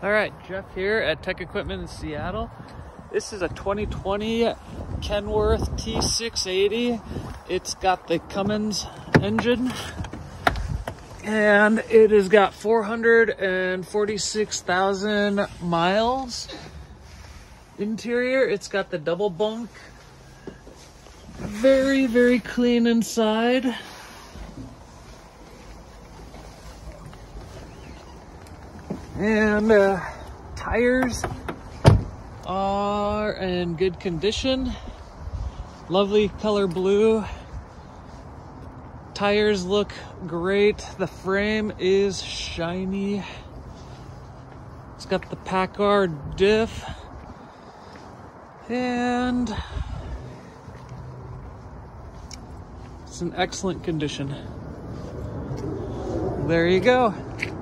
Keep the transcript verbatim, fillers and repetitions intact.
All right, Jeff here at Tech Equipment in Seattle. This is a twenty twenty Kenworth T six eighty. It's got the Cummins engine and it has got four hundred forty-six thousand miles. Interior, it's got the double bunk. Very, very clean inside. And uh, tires are in good condition. Lovely color blue. Tires look great. The frame is shiny. It's got the Packard diff. And it's in excellent condition. There you go.